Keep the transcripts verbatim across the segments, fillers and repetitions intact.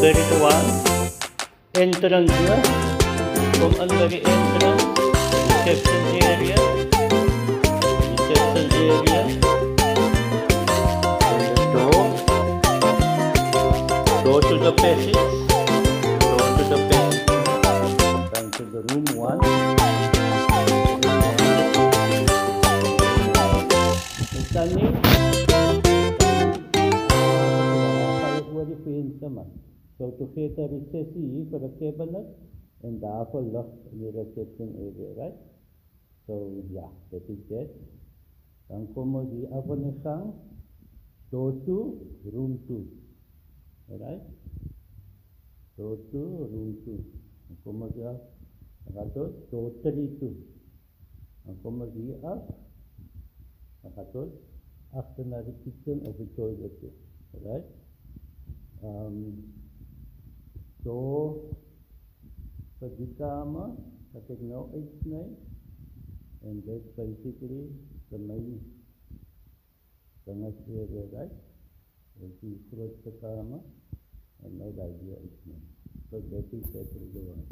very one entrance na. From ang very entrance, reception area, reception area, and the door, door to the passage, door to the passage, come to the room one. Stunning. So to create a recess for the cabinet and the upper loft in the reception area, right? So yeah, that is that. Ang komo di upper nisang door to room two, alright? Door to room two. Ang komo di up, nakato door three two. Ang komo di up, nakato after na the kitchen of the toilet, alright? Um, so, sa gitama, sa Techno H nine, and that's basically the main Tangas area, right? And see fruit sa kama, and no idea H nine. So that is that really one.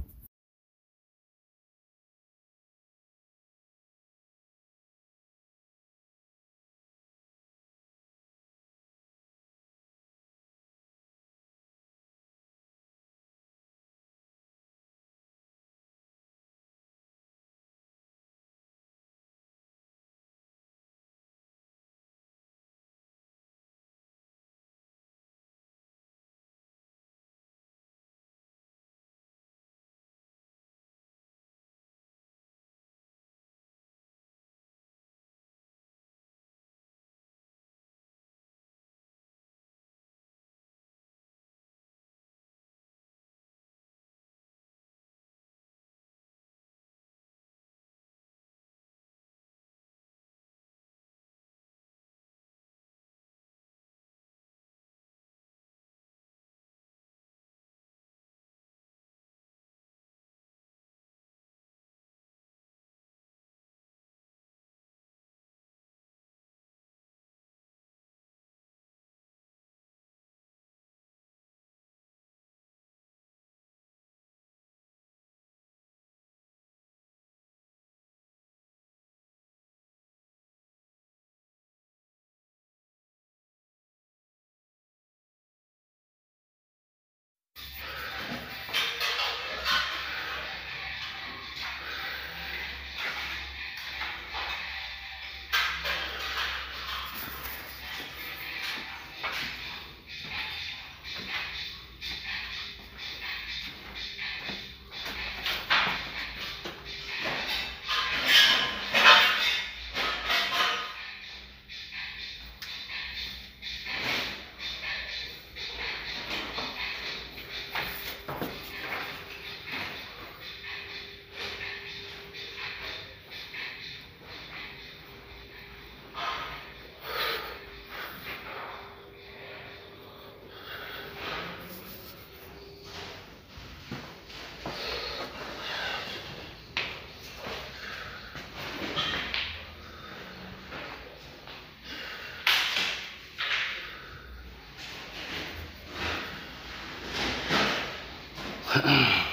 Ahem.